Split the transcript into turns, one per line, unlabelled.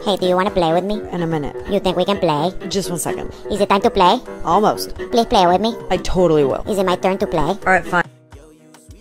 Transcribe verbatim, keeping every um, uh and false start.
Hey, do you want to play with me?
In a minute.
You think we can play?
Just one second.
Is it time to play?
Almost.
Please play with me.
I totally will.
Is it my turn to play?
Alright, fine.